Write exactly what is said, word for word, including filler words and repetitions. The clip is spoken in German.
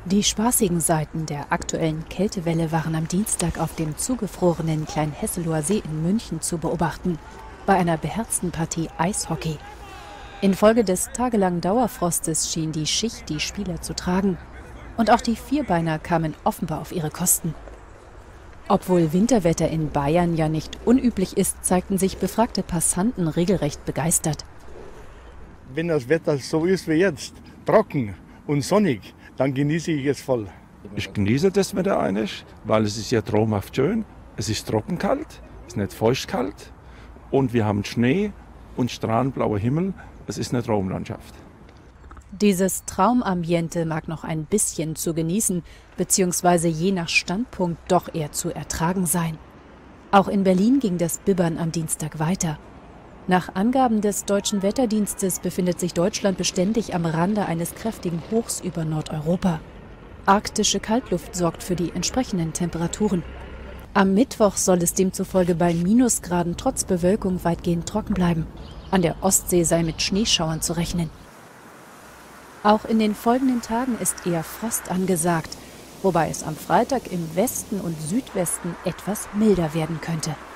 Die spaßigen Seiten der aktuellen Kältewelle waren am Dienstag auf dem zugefrorenen Kleinhesseloher See in München zu beobachten, bei einer beherzten Partie Eishockey. Infolge des tagelangen Dauerfrostes schien die Schicht die Spieler zu tragen. Und auch die Vierbeiner kamen offenbar auf ihre Kosten. Obwohl Winterwetter in Bayern ja nicht unüblich ist, zeigten sich befragte Passanten regelrecht begeistert. Wenn das Wetter so ist wie jetzt, trocken und sonnig, dann genieße ich es voll. Ich genieße das Wetter eigentlich, weil es ist ja traumhaft schön. Es ist trockenkalt, es ist nicht feuchtkalt und wir haben Schnee und strahlend blauer Himmel. Es ist eine Traumlandschaft. Dieses Traumambiente mag noch ein bisschen zu genießen, beziehungsweise je nach Standpunkt doch eher zu ertragen sein. Auch in Berlin ging das Bibbern am Dienstag weiter. Nach Angaben des Deutschen Wetterdienstes befindet sich Deutschland beständig am Rande eines kräftigen Hochs über Nordeuropa. Arktische Kaltluft sorgt für die entsprechenden Temperaturen. Am Mittwoch soll es demzufolge bei Minusgraden trotz Bewölkung weitgehend trocken bleiben. An der Ostsee sei mit Schneeschauern zu rechnen. Auch in den folgenden Tagen ist eher Frost angesagt, wobei es am Freitag im Westen und Südwesten etwas milder werden könnte.